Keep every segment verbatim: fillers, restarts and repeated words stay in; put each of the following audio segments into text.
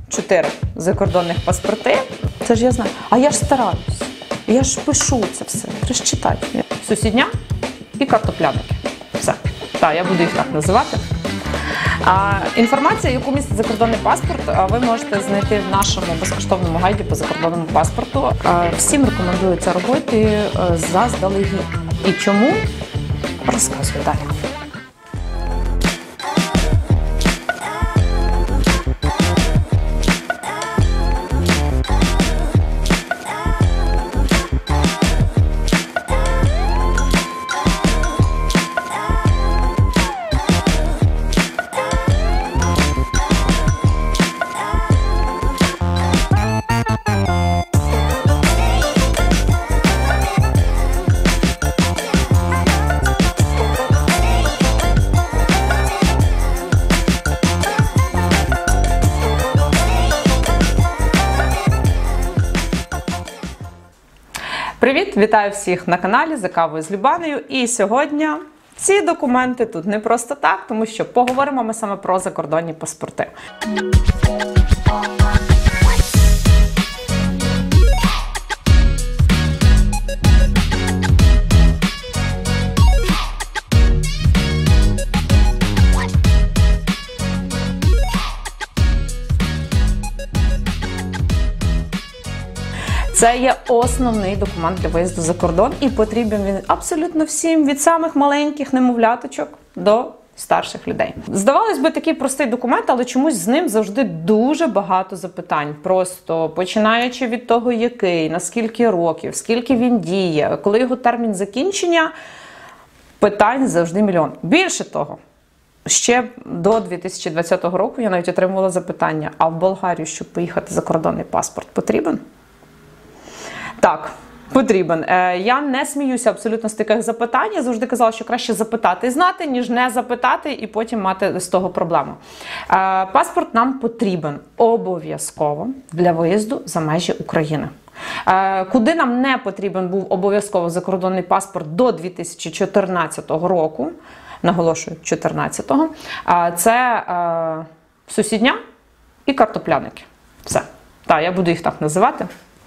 чотири закордонних паспорти. Це ж я знаю. А я ж стараюсь. Я ж пишу це все. Треба ж читати. Сусідня і картопляники. Все. Так, я буду їх так називати. А, інформація, яку містить закордонний паспорт, ви можете знайти в нашому безкоштовному гайді по закордонному паспорту. А, всім рекомендую це робити заздалегідь. І чому? Розказую далі. Привіт! Вітаю всіх на каналі «За кавою з Любаною». І сьогодні ці документи тут не просто так, тому що поговоримо ми саме про закордонні паспорти. Це є основний документ для виїзду за кордон і потрібен він абсолютно всім, від самих маленьких немовляточок до старших людей. Здавалось би, такий простий документ, але чомусь з ним завжди дуже багато запитань. Просто починаючи від того, який, на скільки років, скільки він діє, коли його термін закінчення, питань завжди мільйон. Більше того, ще до дві тисячі двадцятого року я навіть отримувала запитання, а в Болгарію, щоб поїхати за кордонний паспорт, потрібен? Так, потрібен. Я не сміюся абсолютно з таких запитань. Я завжди казала, що краще запитати і знати, ніж не запитати і потім мати з того проблему. Паспорт нам потрібен обов'язково для виїзду за межі України. Куди нам не потрібен був обов'язково закордонний паспорт до дві тисячі чотирнадцятого року, наголошую, чотирнадцятого, це сусідня і картопляники. Все. Так, я буду їх так називати.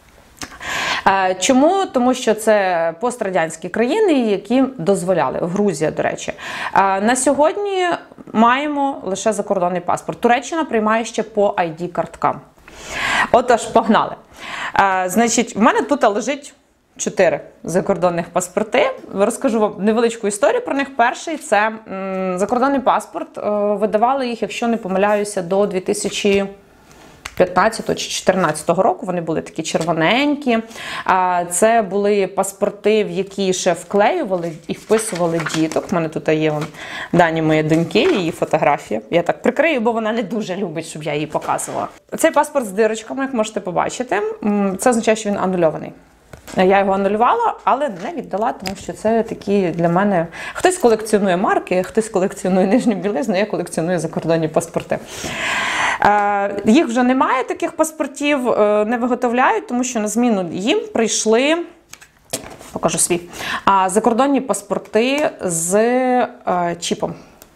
Чому? Тому що це пострадянські країни, які дозволяли. Грузія, до речі. На сьогодні маємо лише закордонний паспорт. Туреччина приймає ще по ай ді-карткам. Отож, погнали. Значить, в мене тут лежить чотири закордонних паспорти. Розкажу вам невеличку історію про них. Перший – це закордонний паспорт. Видавали їх, якщо не помиляюся, до дві тисячі п'ятнадцятого чи чотирнадцятого року. Вони були такі червоненькі. Це були паспорти, в які ще вклеювали і вписували діток. У мене тут є дані моєї доньки, її фотографія. Я так прикрию, бо вона не дуже любить, щоб я її показувала. Цей паспорт з дирочками, як можете побачити, це означає, що він анулюваний. Я його анулювала, але не віддала, тому що це такі для мене... Хтось колекціонує марки, хтось колекціонує нижню білизну, я колекціоную закордонні паспорти. Їх вже немає, таких паспортів, не виготовляють, тому що на зміну їм прийшли, покажу свій, закордонні паспорти з чіпом.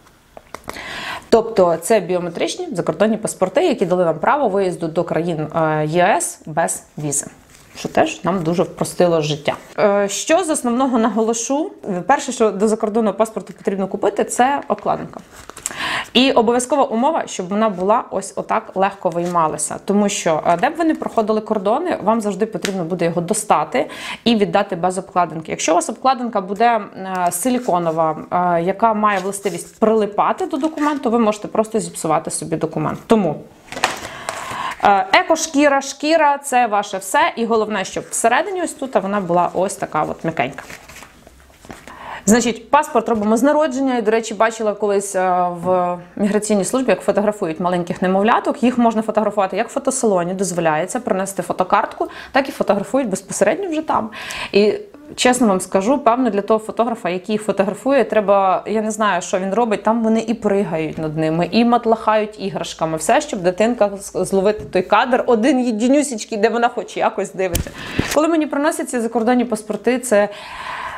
Тобто це біометричні закордонні паспорти, які дали нам право виїзду до країн ЄС без візи, що теж нам дуже впростило життя. Що з основного наголошу? Перше, що до закордонного паспорту потрібно купити, це обкладинка. І обов'язкова умова, щоб вона була ось отак легко виймалася. Тому що, де б ви не проходили кордони, вам завжди потрібно буде його достати і віддати без обкладинки. Якщо у вас обкладинка буде силіконова, яка має властивість прилипати до документу, ви можете просто зіпсувати собі документ. Тому еко-шкіра, шкіра – це ваше все. І головне, щоб всередині ось тут вона була ось така от м'якенька. Значить, паспорт робимо з народження. І, до речі, бачила колись в міграційній службі, як фотографують маленьких немовляток. Їх можна фотографувати як в фотосалоні, дозволяється принести фотокартку, так і фотографують безпосередньо вже там. І чесно вам скажу, певно, для того фотографа, який їх фотографує, треба, я не знаю, що він робить, там вони і пригають над ними, і матлахають іграшками. Все, щоб дитинка зловити той кадр, один єдинюсічкий, де вона хоч якось дивиться. Коли мені приносять ці закордонні паспорти, це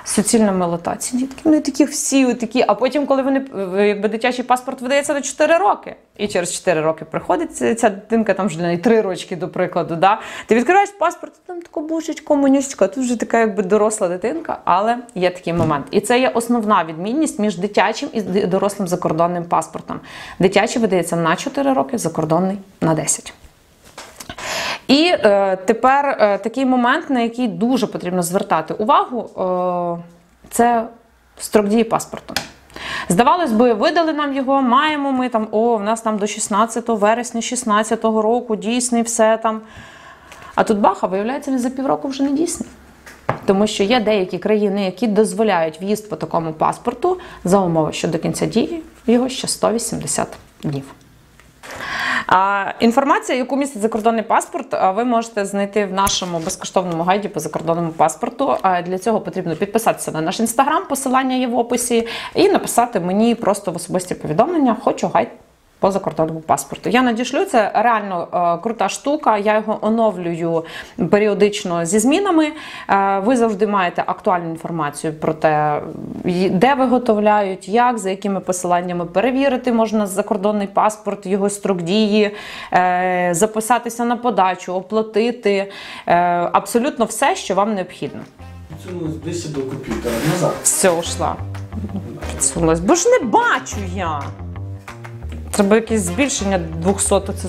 Суцільна милота. Ці дітки, вони такі всі такі. А потім, коли вони, якби дитячий паспорт видається на чотири роки, і через чотири роки приходить ця дитинка, там вже на три рочки, до прикладу, да? Ти відкриваєш паспорт, там така божечко, манюсечка, тут вже така якби доросла дитинка, але є такий момент. І це є основна відмінність між дитячим і дорослим закордонним паспортом. Дитячий видається на чотири роки, закордонний на десять. І е, тепер е, такий момент, на який дуже потрібно звертати увагу, е, це строк дії паспорту. Здавалось би, видали нам його, маємо ми там, о, в нас там до шістнадцятого вересня шістнадцятого року дійсний все там. А тут баха, виявляється, він за півроку вже не дійсний. Тому що є деякі країни, які дозволяють в'їзд по такому паспорту за умови, що до кінця дії його ще сто вісімдесят днів. А, інформація, яку містить закордонний паспорт, ви можете знайти в нашому безкоштовному гайді по закордонному паспорту. А для цього потрібно підписатися на наш інстаграм, посилання є в описі, і написати мені просто в особисті повідомлення «Хочу гайд по закордонному паспорту». Я надішлю, це реально е, крута штука, я його оновлюю періодично зі змінами. Е, ви завжди маєте актуальну інформацію про те, де виготовляють, як, за якими посиланнями перевірити можна закордонний паспорт, його строк дії, е, записатися на подачу, оплатити, е, абсолютно все, що вам необхідно. Це десь до комп'ютера, назад. Все, ушла. Підсунулась. Бо ж не бачу я. Треба якесь збільшення двохсот. Це...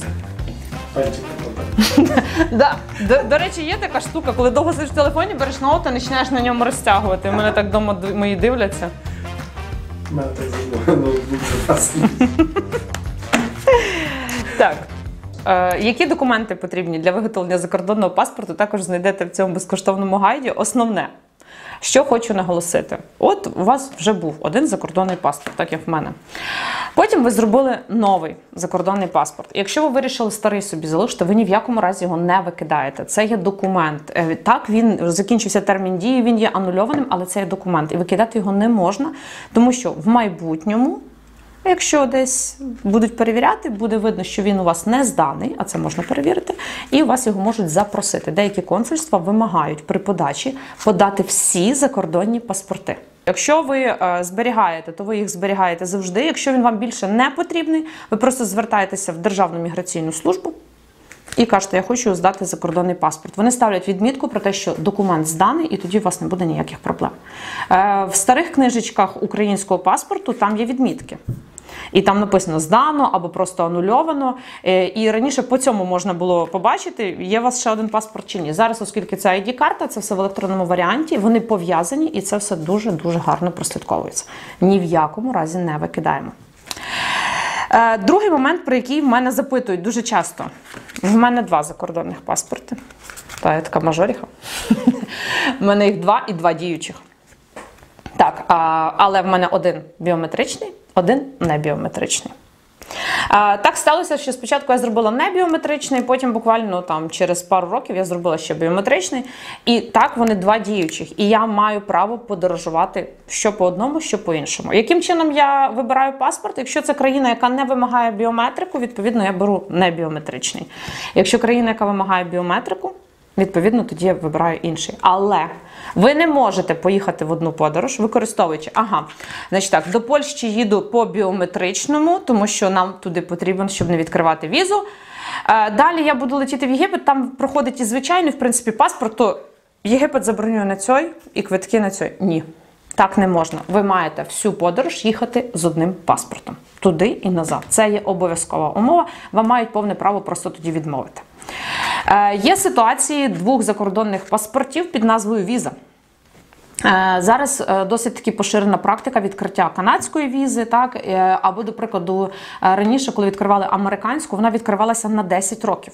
да. до, до речі, є така штука, коли довго сидиш в телефоні, береш ноут і починаєш на ньому розтягувати. У мене так вдома мої дивляться. У мене так завжди ноутбук запасний. Так. Е, які документи потрібні для виготовлення закордонного паспорту, також знайдете в цьому безкоштовному гайді. Основне, що хочу наголосити. От у вас вже був один закордонний паспорт, так як в мене. Потім ви зробили новий закордонний паспорт. Якщо ви вирішили старий собі залишити, ви ні в якому разі його не викидаєте. Це є документ. Так, він закінчився термін дії, він є анульованим, але це є документ. І викидати його не можна, тому що в майбутньому, якщо десь будуть перевіряти, буде видно, що він у вас не зданий, а це можна перевірити, і у вас його можуть запросити. Деякі консульства вимагають при подачі подати всі закордонні паспорти. Якщо ви е, зберігаєте, то ви їх зберігаєте завжди. Якщо він вам більше не потрібний, ви просто звертаєтеся в Державну міграційну службу і кажете, я хочу здати закордонний паспорт. Вони ставлять відмітку про те, що документ зданий, і тоді у вас не буде ніяких проблем. Е, в старих книжечках українського паспорту там є відмітки. І там написано «здано» або просто «анульовано». І раніше по цьому можна було побачити, є у вас ще один паспорт чи ні. Зараз, оскільки це ай ді-карта, це все в електронному варіанті, вони пов'язані і це все дуже-дуже гарно прослідковується. Ні в якому разі не викидаємо. Другий момент, про який в мене запитують дуже часто. В мене два закордонних паспорти. Та я така мажоріха. В мене їх два і два діючих. Так, але в мене один біометричний, один не біометричний. А, так сталося, що спочатку я зробила не біометричний, потім буквально там через пару років я зробила ще біометричний. І так вони два діючих. І я маю право подорожувати що по одному, що по іншому. Яким чином я вибираю паспорт? Якщо це країна, яка не вимагає біометрику, відповідно я беру не біометричний. Якщо країна, яка вимагає біометрику, відповідно, тоді я вибираю інший. Але ви не можете поїхати в одну подорож, використовуючи, ага, значить так, до Польщі їду по біометричному, тому що нам туди потрібен, щоб не відкривати візу. Далі я буду летіти в Єгипет, там проходить і звичайний, в принципі, паспорт, то Єгипет заборонює на цей і квитки на цей. Ні, так не можна. Ви маєте всю подорож їхати з одним паспортом. Туди і назад. Це є обов'язкова умова, вам мають повне право просто тоді відмовити. Є ситуації двох закордонних паспортів під назвою віза. Зараз досить таки поширена практика відкриття канадської візи, так, або, до прикладу, раніше, коли відкривали американську, вона відкривалася на десять років.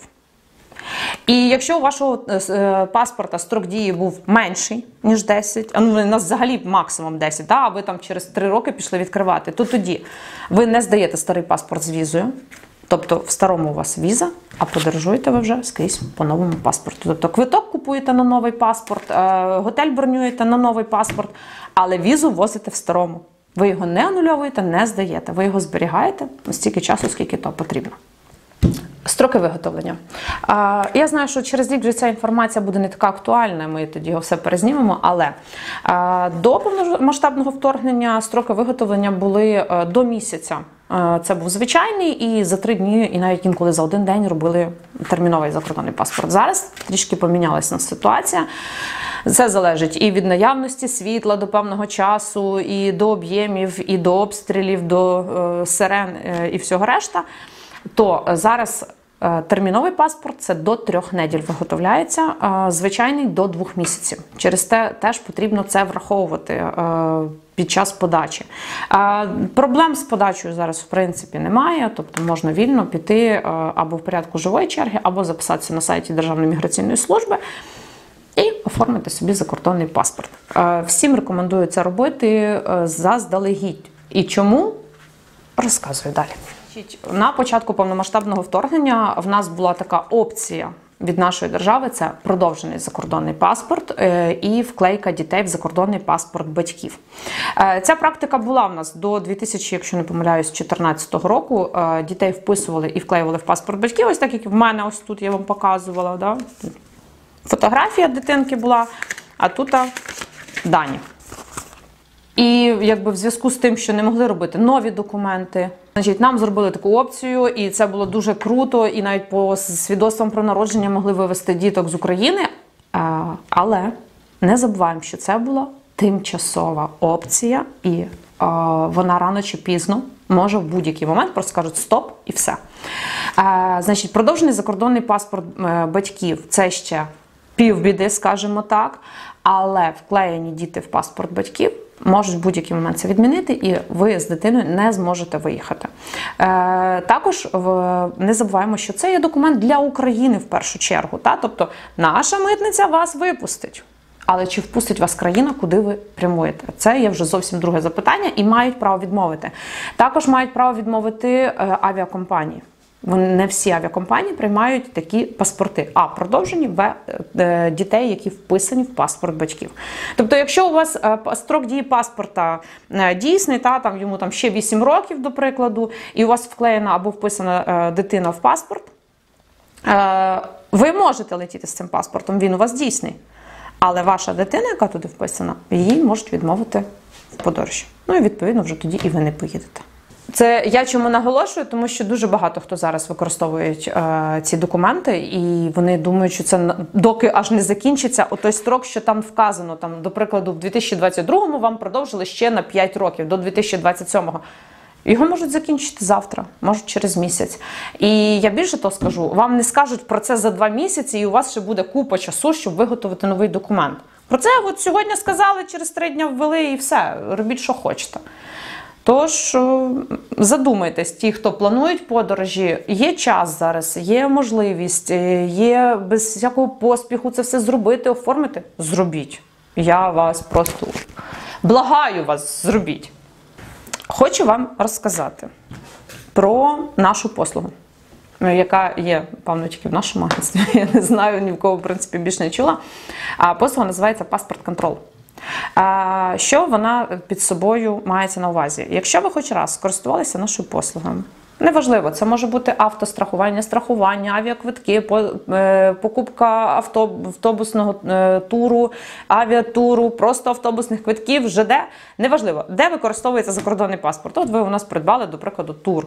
І якщо у вашого паспорта строк дії був менший, ніж десять, а ну, у нас взагалі максимум десять, да, а ви там через три роки пішли відкривати, то тоді ви не здаєте старий паспорт з візою, тобто в старому у вас віза, а подорожуєте ви вже скрізь по новому паспорту. Тобто квиток купуєте на новий паспорт, готель бронюєте на новий паспорт, але візу возите в старому. Ви його не анульовуєте, не здаєте, ви його зберігаєте стільки часу, скільки то потрібно. Строки виготовлення. А, я знаю, що через рік вже ця інформація буде не така актуальна, ми тоді його все перезнімемо, але а, до повномасштабного вторгнення строки виготовлення були а, до місяця. А, це був звичайний, і за три дні, і навіть інколи за один день робили терміновий закордонний паспорт. Зараз трішки помінялася ситуація. Це залежить і від наявності світла до певного часу, і до об'ємів, і до обстрілів, до е, сирен е, і всього решта. То зараз е, терміновий паспорт – це до трьох неділь виготовляється, е, звичайний – до двох місяців. Через те теж потрібно це враховувати е, під час подачі. Е, проблем з подачею зараз, в принципі, немає, тобто можна вільно піти е, або в порядку живої черги, або записатися на сайті Державної міграційної служби і оформити собі закордонний паспорт. Е, всім рекомендую це робити е, заздалегідь. І чому? Розказую далі. На початку повномасштабного вторгнення в нас була така опція від нашої держави – це продовжений закордонний паспорт і вклейка дітей в закордонний паспорт батьків. Ця практика була в нас до дві тисячі, якщо не помиляюсь, чотирнадцятого року. Дітей вписували і вклеювали в паспорт батьків, ось так, як в мене ось тут я вам показувала. Да? Фотографія дитинки була, а тут дані. І якби в зв'язку з тим, що не могли робити нові документи, значить, нам зробили таку опцію, і це було дуже круто, і навіть по свідоцтвам про народження могли вивезти діток з України. Але не забуваємо, що це була тимчасова опція, і вона рано чи пізно може в будь-який момент просто скажуть стоп і все. Значить, продовжений закордонний паспорт батьків – це ще півбіди, скажімо так, але вклеєні діти в паспорт батьків можуть в будь-який момент це відмінити, і ви з дитиною не зможете виїхати. Е, також в, не забуваємо, що це є документ для України в першу чергу. Та? Тобто наша митниця вас випустить. Але чи впустить вас країна, куди ви прямуєте? Це є вже зовсім друге запитання, і мають право відмовити. Також мають право відмовити е, авіакомпанії. Не всі авіакомпанії приймають такі паспорти, а продовжені в дітей, які вписані в паспорт батьків. Тобто, якщо у вас строк дії паспорта дійсний, та, там, йому там, ще вісім років, до прикладу, і у вас вклеєна або вписана дитина в паспорт, ви можете летіти з цим паспортом, він у вас дійсний. Але ваша дитина, яка туди вписана, її можуть відмовити в подорожі. Ну і відповідно вже тоді і ви не поїдете. Це я чому наголошую, тому що дуже багато хто зараз використовують е, ці документи, і вони думають, що це доки аж не закінчиться отой строк, що там вказано. Там, до прикладу, в дві тисячі двадцять другому вам продовжили ще на п'ять років, до дві тисячі двадцять сьомого. Його можуть закінчити завтра, можуть через місяць. І я більше того скажу, вам не скажуть про це за два місяці, і у вас ще буде купа часу, щоб виготовити новий документ. Про це от сьогодні сказали, через три дні ввели, і все, робіть, що хочете. Тож, задумайтесь, ті, хто планують подорожі, є час зараз, є можливість, є без всякого поспіху це все зробити, оформити. Зробіть. Я вас просто благаю вас, зробіть. Хочу вам розказати про нашу послугу, яка є, певно, тільки в нашому агентстві. Я не знаю, ні в кого, в принципі, більш не чула. А послуга називається «Паспорт-контрол». Що вона під собою мається на увазі? Якщо ви хоч раз скористувалися нашою послугою, неважливо, це може бути автострахування, страхування, авіаквитки, покупка автобусного туру, авіатуру, просто автобусних квитків, ЖД, неважливо, де використовується закордонний паспорт. От ви у нас придбали, до прикладу, тур.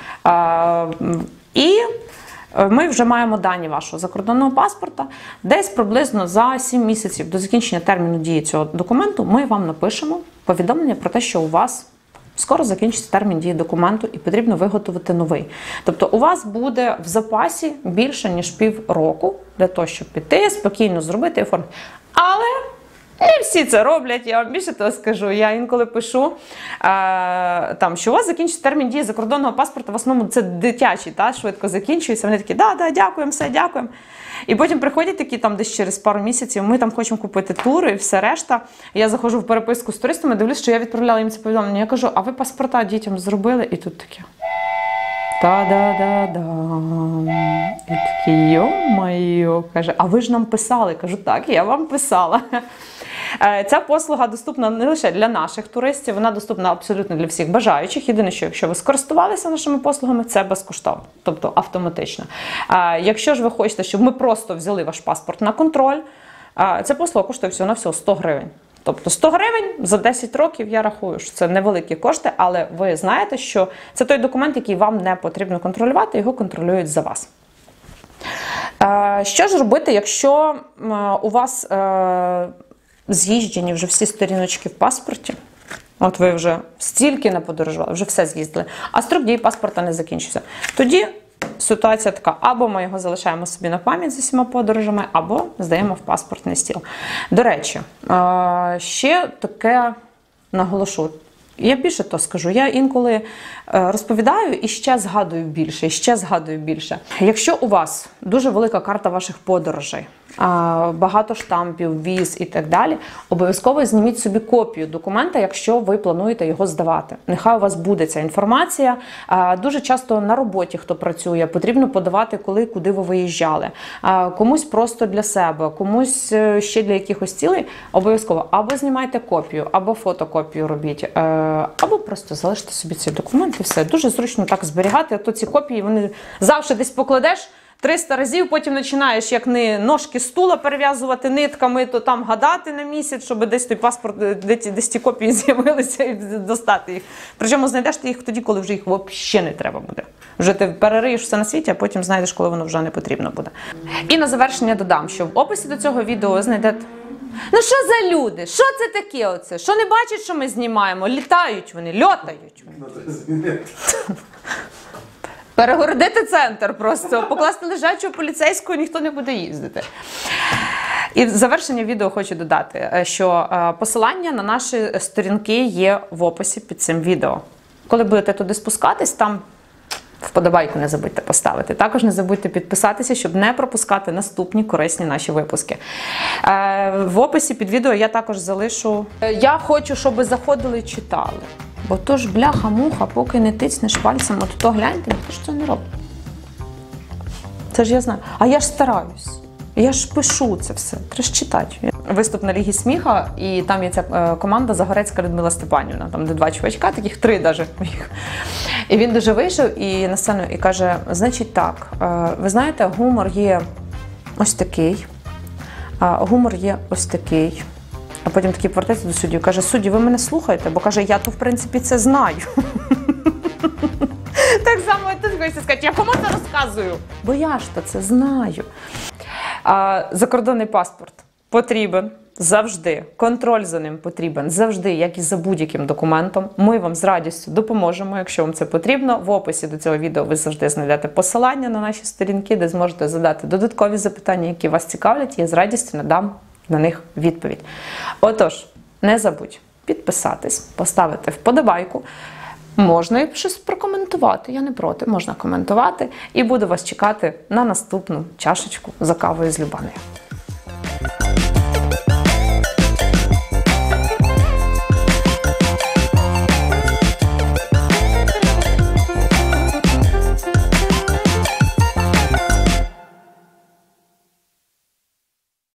І ми вже маємо дані вашого закордонного паспорта. Десь приблизно за сім місяців до закінчення терміну дії цього документу ми вам напишемо повідомлення про те, що у вас скоро закінчиться термін дії документу і потрібно виготовити новий. Тобто у вас буде в запасі більше, ніж пів року для того, щоб піти, спокійно зробити і оформити. Але не всі це роблять, я вам більше того скажу. Я інколи пишу, е, там, що у вас закінчиться термін дії закордонного паспорта, в основному це дитячий, та, швидко закінчується. Вони такі, да, да, дякуємо, все, дякуємо. І потім приходять такі там десь через пару місяців, ми там хочемо купити тури і все решта. Я заходжу в переписку з туристами, дивлюсь, що я відправляла їм це повідомлення. Я кажу, а ви паспорта дітям зробили? І тут таке. Та-да-да-дам. І такі, йо-майо, каже, а ви ж нам писали? Кажу, так, я вам писала. Ця послуга доступна не лише для наших туристів, вона доступна абсолютно для всіх бажаючих. Єдине, що якщо ви скористувалися нашими послугами, це безкоштовно, тобто автоматично. Якщо ж ви хочете, щоб ми просто взяли ваш паспорт на контроль, ця послуга коштує всього-навсього сто гривень. Тобто сто гривень за десять років, я рахую, що це невеликі кошти, але ви знаєте, що це той документ, який вам не потрібно контролювати, його контролюють за вас. Що ж робити, якщо у вас з'їжджені вже всі сторіночки в паспорті? От ви вже стільки не подорожували, вже все з'їздили, а строк дії паспорта не закінчився. Тоді ситуація така, або ми його залишаємо собі на пам'ять з усіма подорожами, або здаємо в паспортний стіл. До речі, ще таке наголошу. Я більше то скажу, я інколи розповідаю і ще згадую більше, і ще згадую більше. Якщо у вас дуже велика карта ваших подорожей, багато штампів, віз і так далі, обов'язково зніміть собі копію документа, якщо ви плануєте його здавати. Нехай у вас буде ця інформація. Дуже часто на роботі, хто працює, потрібно подавати, коли, куди ви виїжджали. Комусь просто для себе, комусь ще для якихось цілей. Обов'язково або знімайте копію, або фотокопію робіть, або просто залиште собі цей документ і все. Дуже зручно так зберігати, а то ці копії, вони завжди десь покладеш, триста разів, потім починаєш, як не ножки стула перев'язувати нитками, то там гадати на місяць, щоб десь той паспорт, десь, десь ті копії з'явилися і достати їх. Причому знайдеш ти їх тоді, коли вже їх взагалі не треба буде. Вже ти перериєш все на світі, а потім знайдеш, коли воно вже не потрібно буде. І на завершення додам, що в описі до цього відео ви знайдете. Ну що за люди? Що це таке оце? Що не бачать, що ми знімаємо? Літають вони, льотають. Перегородити центр просто, покласти лежачого поліцейського, ніхто не буде їздити. І в завершення відео хочу додати, що посилання на наші сторінки є в описі під цим відео. Коли будете туди спускатись, там вподобайку не забудьте поставити. Також не забудьте підписатися, щоб не пропускати наступні корисні наші випуски. В описі під відео я також залишу. Я хочу, щоб заходили і читали. Бо то ж бляха-муха, поки не тицнеш пальцем, от то гляньте, ніхто ж це не робить. Це ж я знаю. А я ж стараюсь. Я ж пишу це все. Треба ж читати. Виступ на Лігі сміха, і там є ця команда Загорецька Людмила Степанівна. Там де два чувачка, таких три навіть. І він дуже вийшов і на сцену і каже, значить так, ви знаєте, гумор є ось такий, гумор є ось такий. А потім такий повертається до судді і каже, судді, ви мене слухаєте? Бо каже, я то в принципі це знаю. Так само і тут хочеться сказати, я кому це розказую? Бо я ж то це знаю. Закордонний паспорт потрібен завжди, контроль за ним потрібен завжди, як і за будь-яким документом. Ми вам з радістю допоможемо, якщо вам це потрібно. В описі до цього відео ви завжди знайдете посилання на наші сторінки, де зможете задати додаткові запитання, які вас цікавлять, і я з радістю надам на них відповідь. Отож, не забудь підписатись, поставити вподобайку. Можна і щось прокоментувати, я не проти, можна коментувати. І буду вас чекати на наступну чашечку за кавою з Любаною.